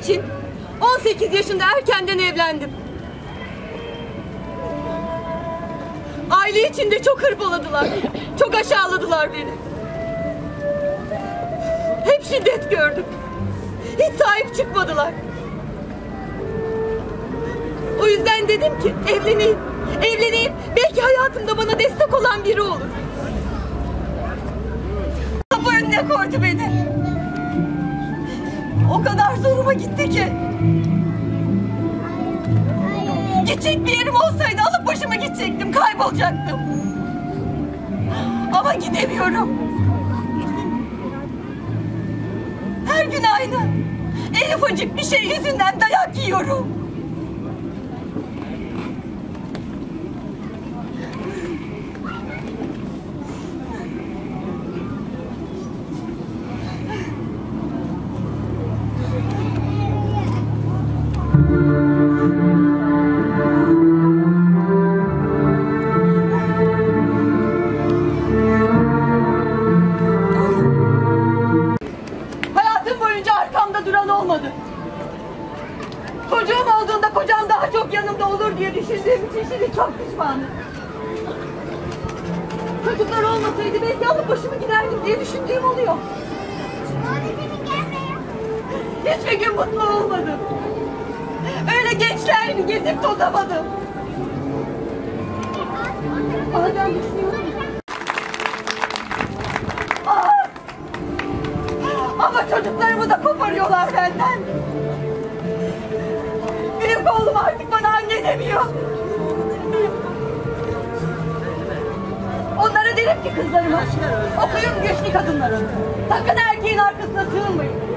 için 18 yaşında erkenden evlendim. Aile içinde çok hırpaladılar, çok aşağıladılar beni. Hep şiddet gördüm. Hiç sahip çıkmadılar. O yüzden dedim ki evleneyim. Evleneyim. Belki hayatımda bana destek olan biri olur. Kapı önüne koydu beni. O kadar zoruma gitti ki. Gidecek bir yerim olsaydı alıp başıma gidecektim. Kaybolacaktım. Ama gidemiyorum. Her gün aynı. En ufacık bir şey yüzünden dayak yiyorum. Olmadı. Çocuğum olduğunda kocam daha çok yanımda olur diye düşündüğüm için şimdi çok pişmanım. Çocuklar olmasaydı belki alıp başımı giderdim diye düşündüğüm oluyor. Hiçbir gün mutlu olmadım. Öyle gençler gibi gezip tozamadım. Bazen düşünüyorum. Ama çocuklarımı da koparıyorlar benden. Büyük oğlum artık bana anne demiyor. Onlara derim ki kızlarıma, okuyun güçlü kadınlar. Sakın erkeğin arkasına sığınmayın.